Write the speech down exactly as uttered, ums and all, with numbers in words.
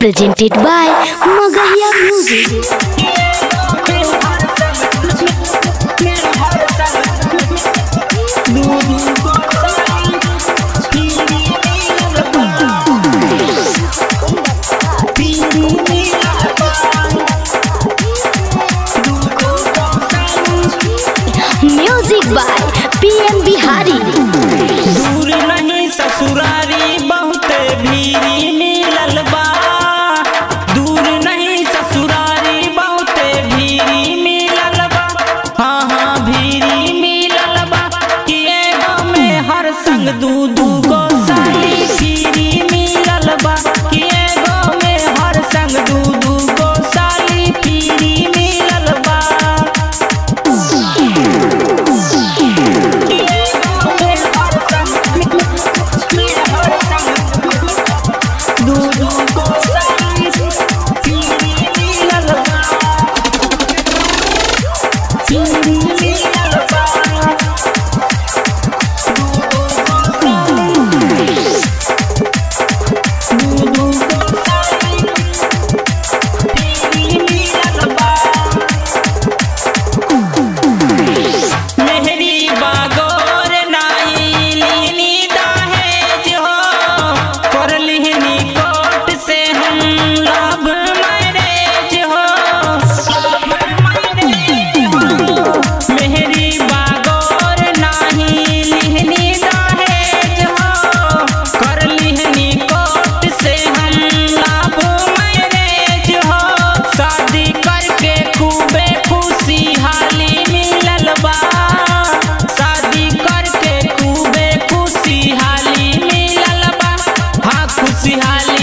presented by Magahiya Music. Music by P M Bihari. दूर नहीं ससुरारी बहुत भीरी मिलल बा, दूर नहीं ससुरारी बहुत भीरी मिलल बा, हाँ हाँ भीरी मिलल बा कि एगो में हर संग दू दू गो साली भीरी मिलल बा, कि एगो में हर संग दू दू गो साली भीरी मिलल बा। खुशहाली